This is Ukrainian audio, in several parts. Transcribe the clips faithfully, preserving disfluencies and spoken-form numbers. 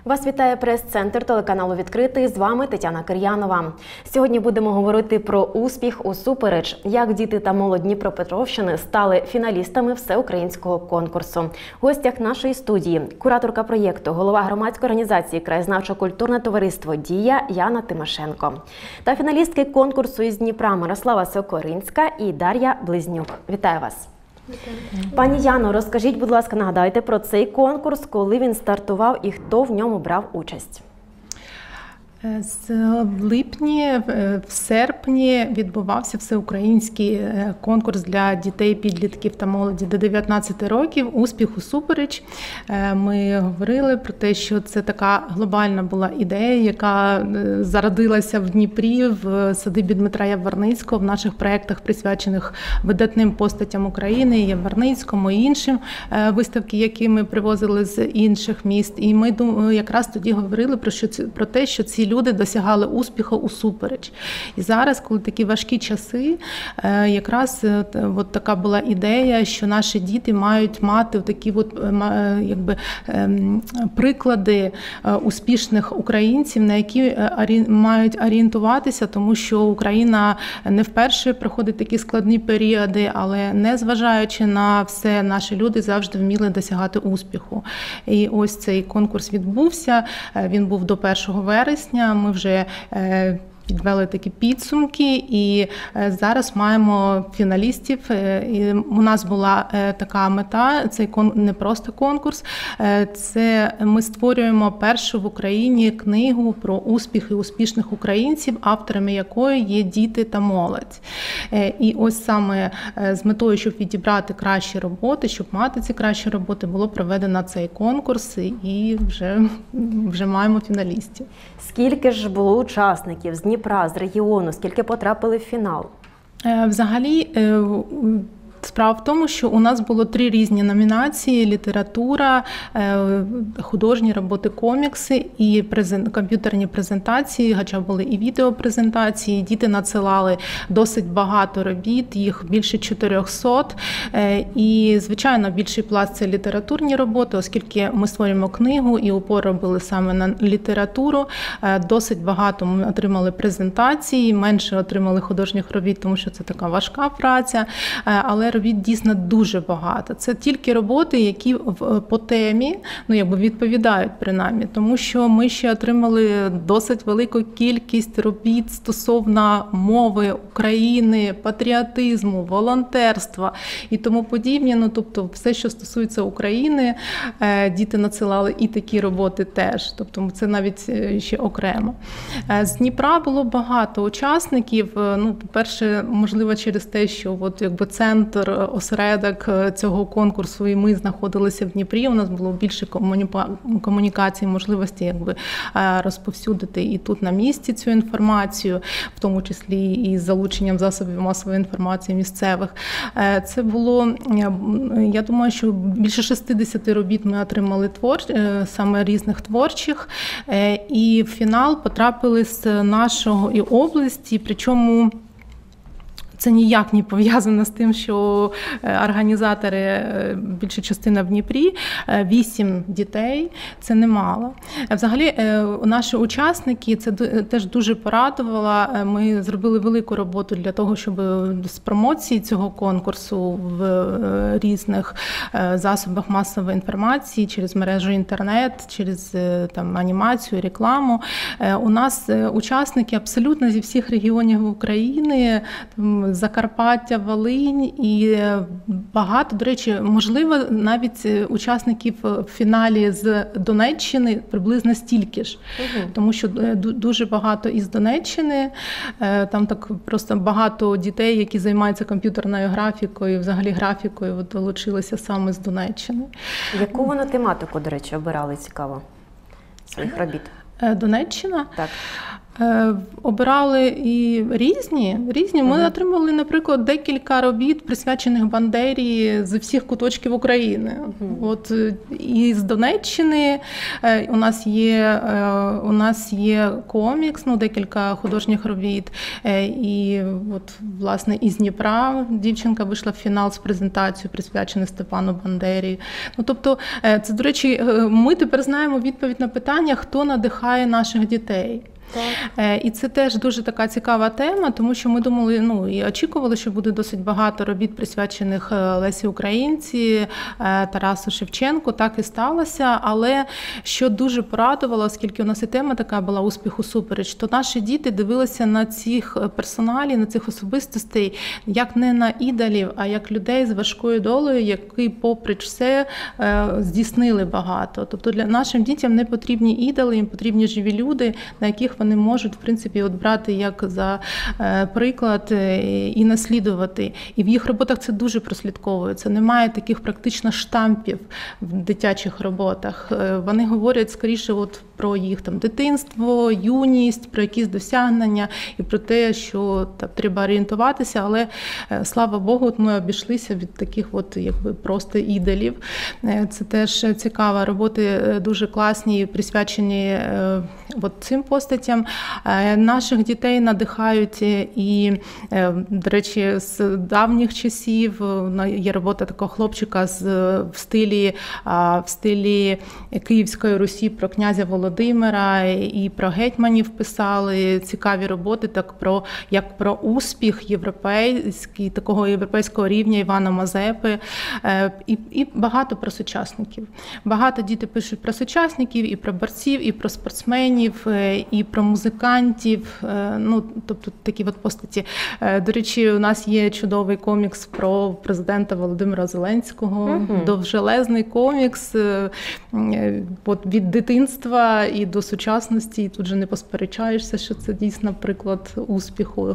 Вас вітає прес-центр телеканалу «Відкритий». З вами Тетяна Кир'янова. Сьогодні будемо говорити про успіх усупереч, як діти та молодь Дніпропетровщини стали фіналістами всеукраїнського конкурсу. В гостях нашої студії кураторка проєкту, голова громадської організації «Краєзнавчо-культурне товариство Дія» Яна Тимошенко та фіналістки конкурсу із Дніпра Мирослава Сокоринська і Дар'я Близнюк. Вітаю вас! Пані Яно, розкажіть, будь ласка, нагадайте про цей конкурс, коли він стартував і хто в ньому брав участь. В липні, в серпні відбувався всеукраїнський конкурс для дітей, підлітків та молоді до дев'ятнадцяти років «Успіх усупереч». Ми говорили про те, що це така глобальна була ідея, яка зародилася в Дніпрі, в садибі Дмитра Яворницького, в наших проєктах, присвячених видатним постатям України, Яворницькому і іншим виставки, які ми привозили з інших міст. І ми якраз тоді говорили про, що, про те, що ці люди досягали успіху усупереч. І зараз, коли такі важкі часи, якраз от така була ідея, що наші діти мають мати такі от, якби, приклади успішних українців, на які мають орієнтуватися, тому що Україна не вперше проходить такі складні періоди, але незважаючи на все, наші люди завжди вміли досягати успіху. І ось цей конкурс відбувся, він був до першого вересня. Ми вже підвели такі підсумки і зараз маємо фіналістів. І у нас була така мета, це не просто конкурс, це ми створюємо першу в Україні книгу про успіхи успішних українців, авторами якої є діти та молодь. І ось саме з метою, щоб відібрати кращі роботи, щоб мати ці кращі роботи, було проведено цей конкурс і вже, вже маємо фіналістів. Скільки ж було учасників з Дніпра, з регіону, скільки потрапили в фінал? Взагалі, справа в тому, що у нас було три різні номінації: література, художні роботи, комікси і комп'ютерні презентації, хоча були і відеопрезентації. Діти надсилали досить багато робіт, їх більше чотирьохсот. І, звичайно, більший пласт – це літературні роботи, оскільки ми створюємо книгу і упор робили саме на літературу. Досить багато ми отримали презентації, менше отримали художніх робіт, тому що це така важка праця. Але робіт дійсно дуже багато. Це тільки роботи, які по темі, ну, якби відповідають принаймні, тому що ми ще отримали досить велику кількість робіт стосовно мови України, патріотизму, волонтерства і тому подібне. Ну, тобто все, що стосується України, діти надсилали і такі роботи теж. Тобто це навіть ще окремо. З Дніпра було багато учасників. Ну, по-перше, можливо, через те, що от, якби, центр, осередок цього конкурсу, і ми знаходилися в Дніпрі, у нас було більше комунікацій, можливості якби розповсюдити і тут на місці цю інформацію, в тому числі і з залученням засобів масової інформації місцевих. Це було, я думаю, що більше шістдесят робіт ми отримали твор, саме різних творчих, і в фінал потрапили з нашої області, причому це ніяк не пов'язано з тим, що організатори, більша частина в Дніпрі, вісім дітей – це немало. Взагалі, наші учасники, це теж дуже порадувало. Ми зробили велику роботу для того, щоб з промоції цього конкурсу в різних засобах масової інформації, через мережу інтернет, через там, анімацію, рекламу. У нас учасники абсолютно зі всіх регіонів України, там, Закарпаття, Волинь і багато, до речі, можливо, навіть учасників в фіналі з Донеччини приблизно стільки ж. Угу. Тому що дуже багато із Донеччини, там так просто багато дітей, які займаються комп'ютерною графікою, взагалі графікою, долучилися саме з Донеччини. Яку вони тематику, до речі, обирали, цікаво, своїх робіт? Донеччина? Так. Обирали і різні. різні. Ми uh-huh. отримали, наприклад, декілька робіт, присвячених Бандері з всіх куточків України. Uh-huh. От і з Донеччини у нас є, у нас є комікс, ну, декілька художніх робіт. І от, власне, із Дніпра дівчинка вийшла в фінал з презентацією, присвяченою Степану Бандері. Ну, тобто, це, до речі, ми тепер знаємо відповідь на питання, хто надихає наших дітей. Так. І це теж дуже така цікава тема, тому що ми думали, ну і очікували, що буде досить багато робіт, присвячених Лесі Українці, Тарасу Шевченку. Так і сталося, але що дуже порадувало, оскільки у нас і тема така була «Успіх усупереч», то наші діти дивилися на цих персоналів, на цих особистостей, як не на ідолів, а як людей з важкою долею, які попри все здійснили багато. Тобто для нашим дітям не потрібні ідоли, їм потрібні живі люди, на яких вони можуть, в принципі, от брати як за е, приклад е, і наслідувати. І в їх роботах це дуже прослідковується. Немає таких практично штампів в дитячих роботах. Е, вони говорять скоріше от про їх там дитинство, юність, про якісь досягнення і про те, що так, треба орієнтуватися, але е, слава Богу, от ми обійшлися від таких от якби просто ідолів. Е, це теж цікаво. Роботи дуже класні, присвячені е, от цим постатям. Наших дітей надихають і, до речі, з давніх часів є робота такого хлопчика з, в стилі, в стилі Київської Русі про князя Володимира і про гетьманів писали цікаві роботи, так про, як про успіх європейський, такого європейського рівня Івана Мазепи і, і багато про сучасників. Багато діти пишуть про сучасників, і про борців, і про спортсменів, і про музикантів, ну, тобто такі от постаті. До речі, у нас є чудовий комікс про президента Володимира Зеленського, uh-huh. довжелезний комікс от від дитинства і до сучасності, і тут же не посперечаєшся, що це дійсно приклад успіху.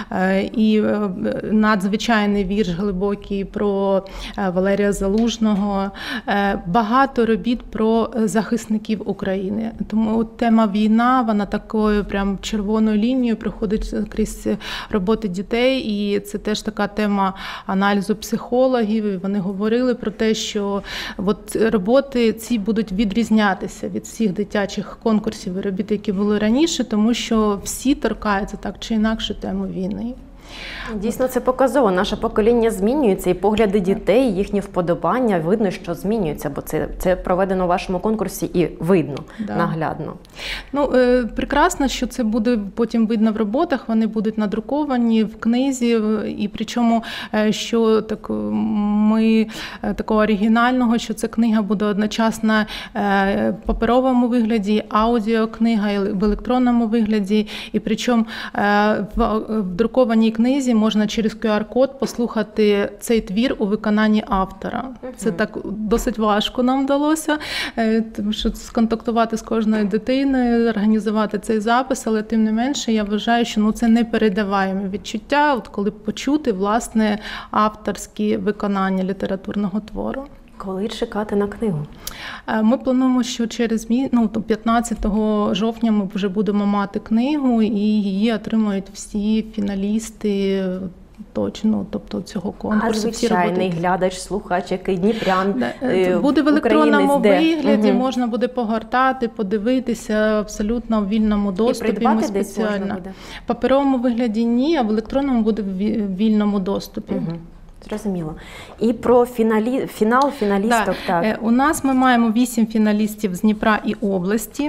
І надзвичайний вірш глибокий про Валерія Залужного, багато робіт про захисників України. Тому от тема війна, вона такою прям червоною лінією проходить крізь роботи дітей, і це теж така тема аналізу психологів. І вони говорили про те, що от роботи ці будуть відрізнятися від всіх дитячих конкурсів і робіт, які були раніше, тому що всі торкаються так чи інакше тему війни. Дійсно, це показово. Наше покоління змінюється, і погляди дітей, їхні вподобання, видно, що змінюються, бо це, це проведено у вашому конкурсі і видно, да. наглядно. Ну, е, прекрасно, що це буде потім видно в роботах, вони будуть надруковані в книзі, і причому, е, що так, ми е, такого оригінального, що ця книга буде одночасно е, в паперовому вигляді, аудіокнига в електронному вигляді, і причому е, в, в друкованій книзі можна через ку ар-код послухати цей твір у виконанні автора. Uh-huh. Це так досить важко нам вдалося, тому що сконтактувати з кожною дитиною, організувати цей запис, але тим не менше я вважаю, що ну, це непередаваєме відчуття, от коли почути власне авторські виконання літературного твору. Коли чекати на книгу? Ми плануємо, що через ну, п'ятнадцятого жовтня ми вже будемо мати книгу, і її отримають всі фіналісти точно, тобто цього конкурсу. А звичайний глядач, слухач, який дніпрян, буде в електронному вигляді, угу. можна буде погортати, подивитися абсолютно в вільному доступі. І придбати десь можна буде? В паперовому вигляді ні, а в електронному буде в вільному доступі. Угу. Зрозуміло. І про фіналі... фінал фіналісток. Да. Так. У нас ми маємо вісім фіналістів з Дніпра і області.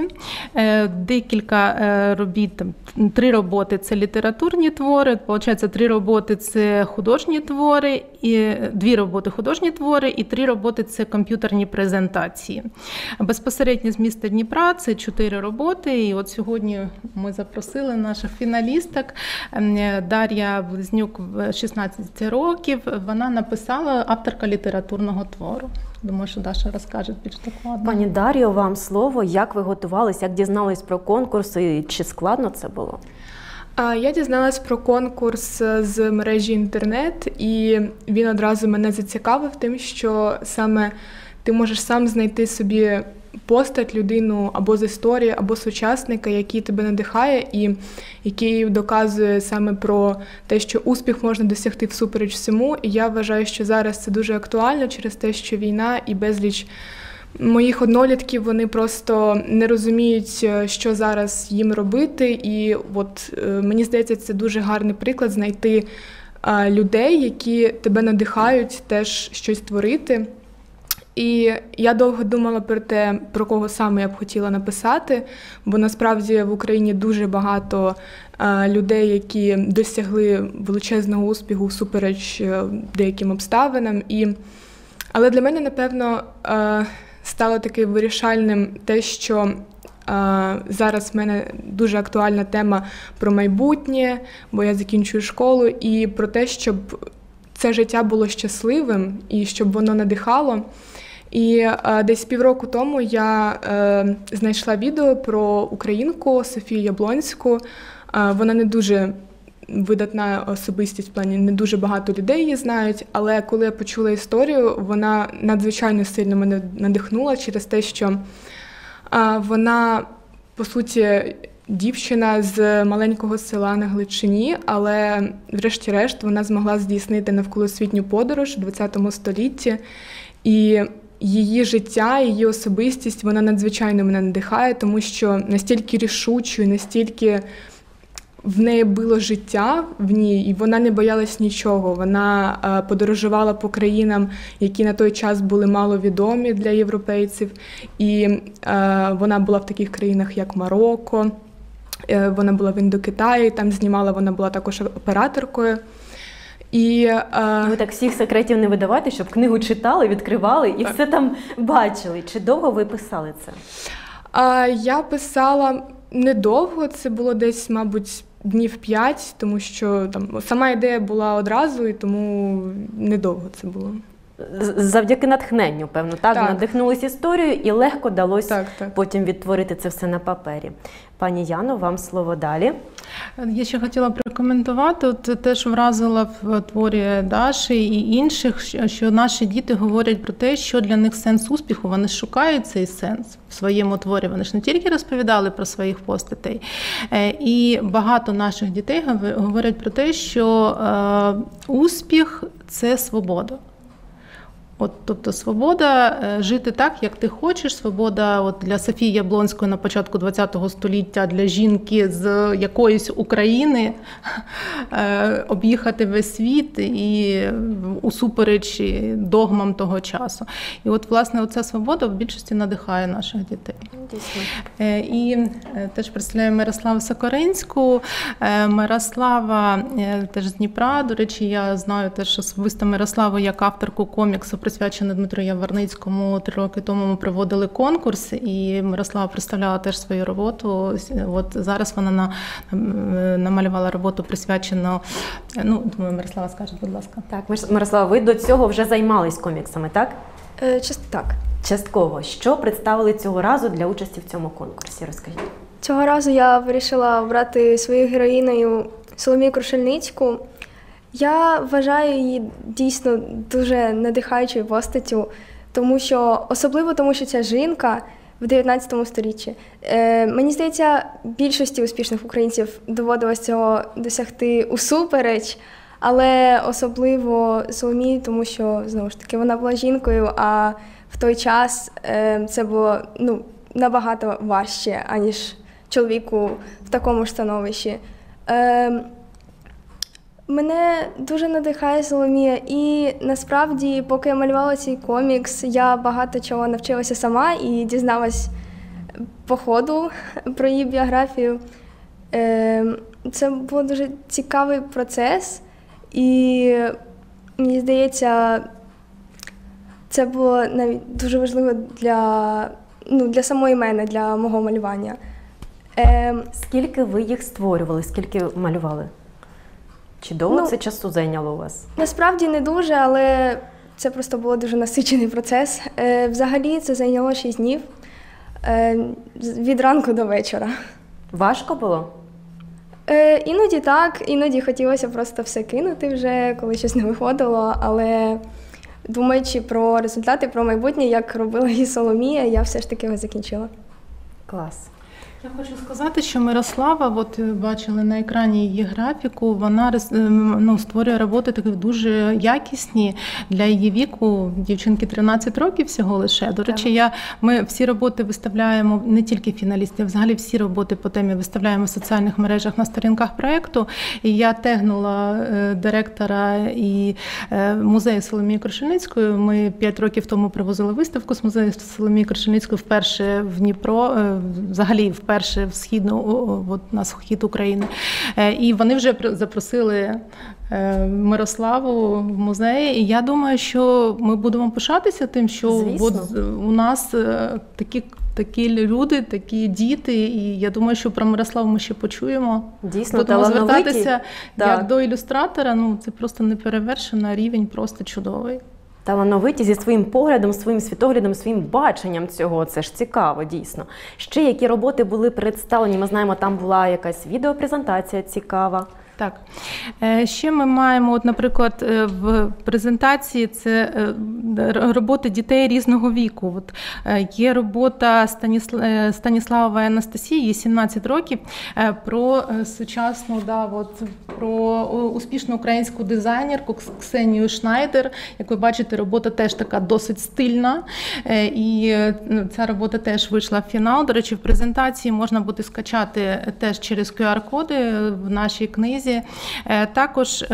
Декілька робіт, там, три роботи – це літературні твори, получається, три роботи – це художні твори, і дві роботи – художні твори, і три роботи – це комп'ютерні презентації. Безпосередньо з міста Дніпра – це чотири роботи, і от сьогодні ми запросили наших фіналісток. Дар'я Близнюк, шістнадцять років, вона написала, авторка літературного твору. Думаю, що Даша розкаже більш докладно. Пані Дар'yo, вам слово. Як ви готувалися, як дізнались про конкурс і чи складно це було? Я дізналась про конкурс з мережі інтернет, і він одразу мене зацікавив тим, що саме ти можеш сам знайти собі постать, людину або з історії, або сучасника, який тебе надихає і який доказує саме про те, що успіх можна досягти всупереч всьому. І я вважаю, що зараз це дуже актуально через те, що війна і безліч моїх однолітків, вони просто не розуміють, що зараз їм робити. І от мені здається, це дуже гарний приклад знайти людей, які тебе надихають теж щось творити. І я довго думала про те, про кого саме я б хотіла написати, бо насправді в Україні дуже багато е, людей, які досягли величезного успіху всупереч е, деяким обставинам. І... Але для мене, напевно, е, стало таким вирішальним те, що е, зараз в мене дуже актуальна тема про майбутнє, бо я закінчую школу, і про те, щоб це життя було щасливим і щоб воно надихало. І е, десь півроку тому я е, знайшла відео про українку Софію Яблонську. Е, вона не дуже видатна особистість, в плані не дуже багато людей її знають, але коли я почула історію, вона надзвичайно сильно мене надихнула через те, що е, вона, по суті, дівчина з маленького села на Галичині, але врешті-решт вона змогла здійснити навколосвітню подорож у ХХ столітті. І її життя, її особистість, вона надзвичайно мене надихає, тому що настільки рішучою, настільки в неї було життя в ній, і вона не боялась нічого. Вона е, подорожувала по країнам, які на той час були маловідомі для європейців. І е, вона була в таких країнах, як Марокко, е, вона була в Індокитаї, там знімала, вона була також операторкою. І, е... Ви так всіх секретів не видавайте, щоб книгу читали, відкривали і все там бачили. Чи довго ви писали це? Е, я писала недовго, це було десь, мабуть, днів п'ять, тому що там сама ідея була одразу, і тому недовго це було. Завдяки натхненню, певно, так? Так. Надихнулись історією і легко далось так, так. потім відтворити це все на папері. Пані Яно, вам слово далі. Я ще хотіла прокоментувати, от теж вразила в творі Даші і інших, що наші діти говорять про те, що для них сенс успіху, вони шукають цей сенс в своєму творі. Вони ж не тільки розповідали про своїх постатей. І багато наших дітей говорять про те, що успіх – це свобода. От, тобто свобода жити так, як ти хочеш, свобода от для Софії Яблонської на початку ХХ століття, для жінки з якоїсь України об'їхати весь світ і усупереч догмам того часу. І от, власне, оця свобода в більшості надихає наших дітей. Дійсно. І теж представляю Мирославу Сокоринську. Мирослава теж з Дніпра. До речі, я знаю теж особисто Мирославу як авторку коміксу, присвячений Дмитру Яворницькому. Три роки тому ми проводили конкурс, і Мирослава представляла теж свою роботу. От зараз вона на, намалювала роботу, присвячену, ну, думаю, Мирослава скаже, будь ласка. Так, Мирослава, ви до цього вже займались коміксами, так? Е, часто так. Частково. Що представили цього разу для участі в цьому конкурсі? Розкажіть. Цього разу я вирішила обрати своєю героїною Соломію Крушельницьку. Я вважаю її дійсно дуже надихаючою постаттю, тому що, особливо тому, що ця жінка в дев'ятнадцятому сторіччі. Е, мені здається, більшості успішних українців доводилось цього досягти усупереч, але особливо Соломії, тому що, знову ж таки, вона була жінкою, а в той час е, це було ну, набагато важче, аніж чоловіку в такому ж становищі. Е, Мене дуже надихає Соломія, і насправді, поки я малювала цей комікс, я багато чого навчилася сама і дізналась по ходу про її біографію. Це був дуже цікавий процес, і мені здається, це було навіть дуже важливо для, ну, для самої мене, для мого малювання. Скільки ви їх створювали, скільки малювали? Чи довго ну, це часу зайняло у вас? Насправді не дуже, але це просто було дуже насичений процес. Е, взагалі це зайняло шість днів, е, від ранку до вечора. Важко було? Е, іноді так, іноді хотілося просто все кинути вже, коли щось не виходило, але думаючи про результати, про майбутнє, як робила і Соломія, я все ж таки його закінчила. Клас. Я хочу сказати, що Мирослава, от бачили на екрані її графіку, вона ну, створює роботи такі дуже якісні для її віку. Дівчинки тринадцять років всього лише. До речі, я, ми всі роботи виставляємо, не тільки фіналістів, взагалі всі роботи по темі виставляємо в соціальних мережах на сторінках проєкту. І я тегнула е, директора і е, музею Соломії Крушельницької. Ми п'ять років тому привозили виставку з музею Соломії Крушельницької вперше в Дніпро, е, взагалі вперше. Перше в східну, от на схід України. І вони вже запросили Мирославу в музей. І я думаю, що ми будемо пишатися тим, що от у нас такі, такі люди, такі діти. І я думаю, що про Мирославу ми ще почуємо. Дійсно, будемо звертатися так. як до ілюстратора. Ну, це просто неперевершено, рівень просто чудовий. Талановиті зі своїм поглядом, своїм світоглядом, своїм баченням цього. Це ж цікаво, дійсно. Ще які роботи були представлені? Ми знаємо, там була якась відеопрезентація цікава. Так. Ще ми маємо, от, наприклад, в презентації це роботи дітей різного віку. От, є робота Станіславової Анастасії, їй сімнадцять років, про сучасну, да, от, про успішну українську дизайнерку Ксенію Шнайдер. Як ви бачите, робота теж така досить стильна. І ця робота теж вийшла в фінал. До речі, в презентації можна буде скачати теж через ку ар-коди в нашій книзі. Також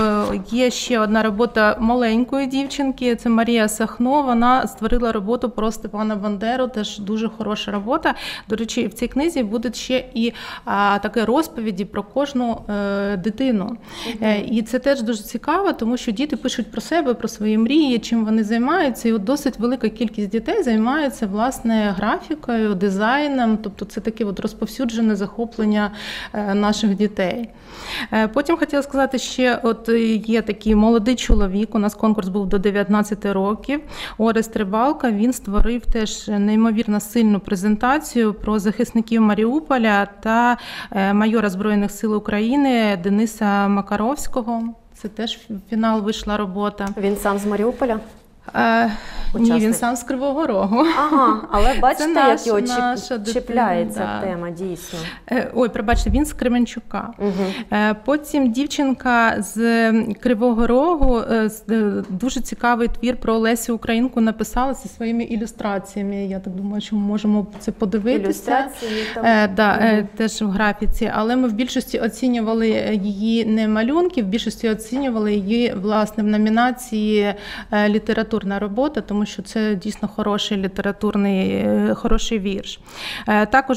є ще одна робота маленької дівчинки, це Марія Сахно. Вона створила роботу про Степана Бандеру, теж дуже хороша робота. До речі, в цій книзі будуть ще і а, такі розповіді про кожну е, дитину. Е, і це теж дуже цікаво, тому що діти пишуть про себе, про свої мрії, чим вони займаються. І от досить велика кількість дітей займаються, власне, графікою, дизайном. Тобто це таке от розповсюджене захоплення е, наших дітей. Потім хотіла сказати, ще от є такий молодий чоловік, у нас конкурс був до дев'ятнадцяти років, Орест Рибалка, він створив теж неймовірно сильну презентацію про захисників Маріуполя та майора Збройних сил України Дениса Макаровського. Це теж в фінал вийшла робота. Він сам з Маріуполя? Е, ні, він сам з Кривого Рогу. Ага, але бачите, наш, як його наша чіпляється дитина, да. тема, дійсно. Е, ой, пробачте, він з Кременчука. Угу. Е, потім дівчинка з Кривого Рогу е, дуже цікавий твір про Лесю Українку написала зі своїми ілюстраціями. Я так думаю, що ми можемо це подивитися. Ілюстрації там. Е, да, угу. е, теж в графіці. Але ми в більшості оцінювали її не малюнки, в більшості оцінювали її, власне, в номінації е, літературна робота, тому що це дійсно хороший літературний, хороший вірш. Також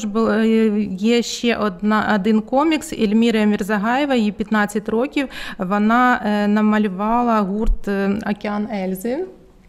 є ще одна, один комікс Ельміри Мірзагаєва, їй п'ятнадцять років, вона намалювала гурт «Океан Ельзи».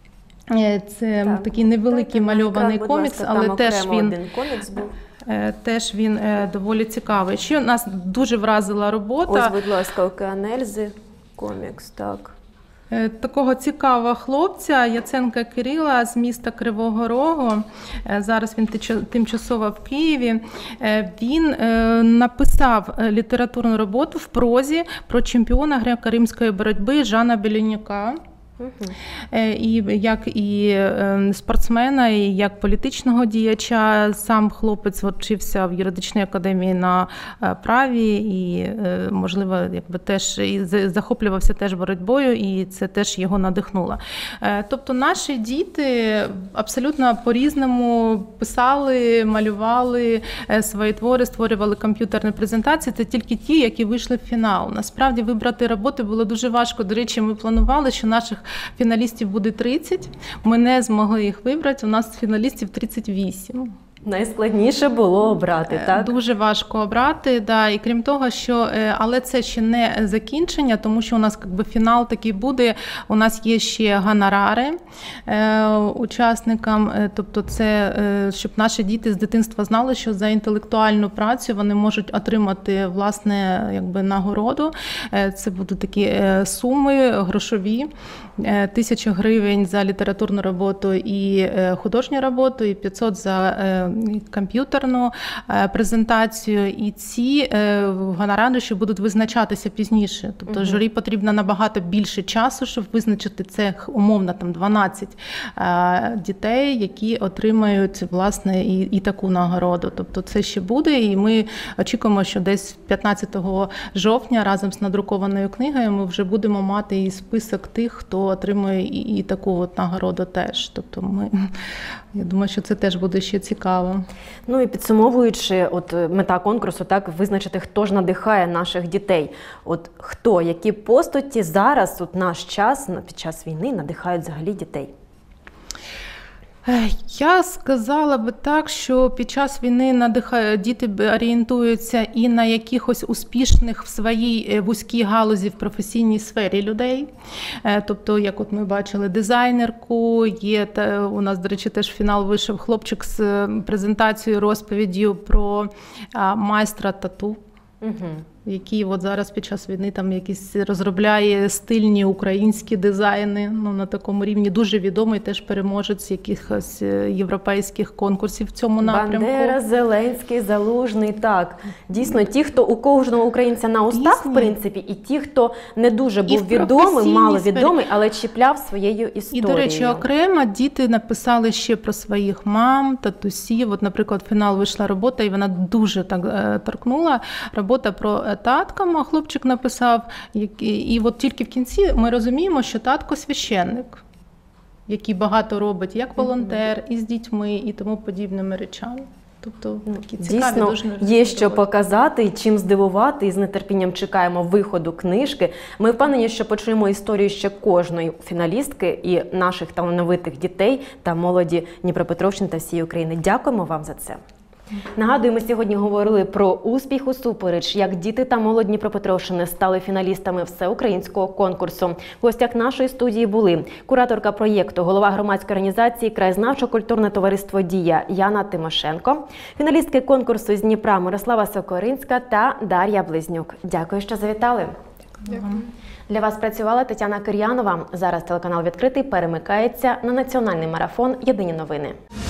Це так, такий невеликий так, мальований екран, комікс, ласка, але теж він... один комікс був. Теж він доволі цікавий. Ще нас дуже вразила робота. Ось, будь ласка, «Океан Ельзи», комікс, так. Такого цікавого хлопця Яценка Кирила з міста Кривого Рогу. Зараз він тимчасово в Києві. Він написав літературну роботу в прозі про чемпіона греко-римської боротьби Жана Беленюка. Uh-huh. І як і спортсмена, і як політичного діяча. Сам хлопець вчився в юридичній академії на праві і, можливо, якби теж і захоплювався теж боротьбою, і це теж його надихнуло. Тобто наші діти абсолютно по-різному писали, малювали свої твори, створювали комп'ютерні презентації. Це тільки ті, які вийшли в фінал. Насправді вибрати роботи було дуже важко. До речі, ми планували, що наших фіналістів буде тридцять. Ми не змогли їх вибрати. У нас фіналістів тридцять вісім. Найскладніше було обрати, так? Дуже важко обрати, да. І крім того, що, але це ще не закінчення, тому що у нас якби фінал такий буде. У нас є ще гонорари е, учасникам, тобто це, щоб наші діти з дитинства знали, що за інтелектуальну працю вони можуть отримати, власне, якби нагороду. Це будуть такі суми грошові, тисяча гривень за літературну роботу і художню роботу, і п'ятсот за комп'ютерну презентацію, і ці гонорари ще будуть визначатися пізніше. Тобто журі потрібно набагато більше часу, щоб визначити це умовно там дванадцять дітей, які отримають власне і, і таку нагороду. Тобто це ще буде, і ми очікуємо, що десь п'ятнадцятого жовтня разом з надрукованою книгою ми вже будемо мати і список тих, хто отримує і, і таку от нагороду теж. Тобто ми, я думаю, що це теж буде ще цікаво. Ну і підсумовуючи, от мета конкурсу, так, визначити, хто ж надихає наших дітей. От хто, які постаті зараз, от наш час, під час війни, надихають взагалі дітей? Я сказала би так, що під час війни надихає, діти орієнтуються і на якихось успішних в своїй вузькій галузі в професійній сфері людей. Тобто, як от ми бачили, дизайнерку, є, та, у нас, до речі, теж фінал вийшов хлопчик з презентацією, розповіддю про а, майстра тату. Угу. Який от зараз під час війни там якісь розробляє стильні українські дизайни, ну, на такому рівні, дуже відомий, теж переможець якихось європейських конкурсів в цьому напрямку. Бандера, Зеленський, Залужний, так. Дійсно, ті, хто у кожного українця на устах, Дійсні. В принципі, і ті, хто не дуже був відомий, мало відомий, але чіпляв своєю історією. І, до речі, окремо діти написали ще про своїх мам, татусів. От, наприклад, в фінал вийшла робота, і вона дуже так торкнула. Робота про таткам, а хлопчик написав, і, і от тільки в кінці ми розуміємо, що татко священник, який багато робить, як волонтер, і з дітьми, і тому подібними речами. Тобто такі цікаві, дійсно, дуже є що показати, і чим здивувати, і з нетерпінням чекаємо виходу книжки. Ми впевнені, що почуємо історію ще кожної фіналістки і наших талановитих дітей та молоді Дніпропетровщини та всієї України. Дякуємо вам за це. Нагадую, ми сьогодні говорили про успіх усупереч, як діти та молодь Дніпропетровщини стали фіналістами всеукраїнського конкурсу. В гостях нашої студії були кураторка проєкту, голова громадської організації «Краєзнавчо-культурне товариство Дія» Яна Тимошенко, фіналістки конкурсу з Дніпра Мирослава Сокоринська та Дар'я Близнюк. Дякую, що завітали. Дякую. Для вас працювала Тетяна Кир'янова. Зараз телеканал «Відкритий» перемикається на національний марафон «Єдині новини».